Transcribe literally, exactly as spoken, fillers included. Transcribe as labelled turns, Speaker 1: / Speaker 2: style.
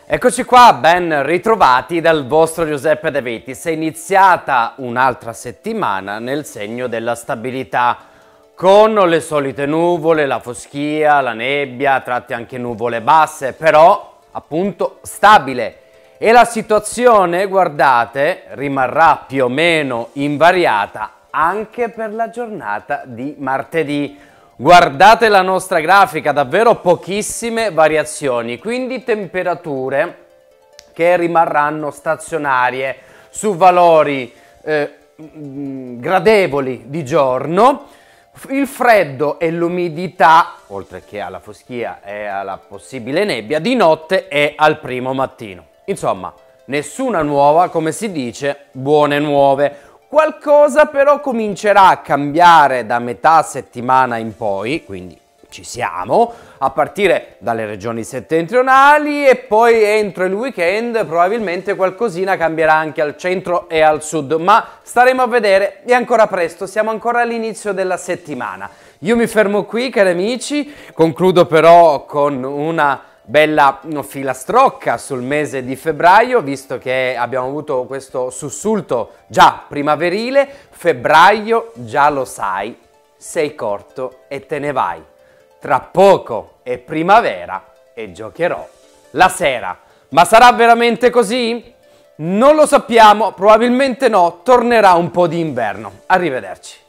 Speaker 1: Eccoci qua, ben ritrovati dal vostro Giuseppe De Vitis. È iniziata un'altra settimana nel segno della stabilità, con le solite nuvole, la foschia, la nebbia, a tratti anche nuvole basse, però appunto stabile. E la situazione, guardate, rimarrà più o meno invariata anche per la giornata di martedì. Guardate la nostra grafica, davvero pochissime variazioni, quindi temperature che rimarranno stazionarie su valori eh, gradevoli di giorno. Il freddo e l'umidità, oltre che alla foschia e alla possibile nebbia, di notte e al primo mattino. Insomma, nessuna nuova, come si dice, buone nuove. Qualcosa però comincerà a cambiare da metà settimana in poi, quindi ci siamo, a partire dalle regioni settentrionali e poi entro il weekend probabilmente qualcosina cambierà anche al centro e al sud, ma staremo a vedere, è ancora presto, siamo ancora all'inizio della settimana. Io mi fermo qui, cari amici, concludo però con una bella filastrocca sul mese di febbraio, visto che abbiamo avuto questo sussulto già primaverile. Febbraio, già lo sai, sei corto e te ne vai. Tra poco è primavera e giocherò la sera. Ma sarà veramente così? Non lo sappiamo, probabilmente no, tornerà un po' di inverno. Arrivederci.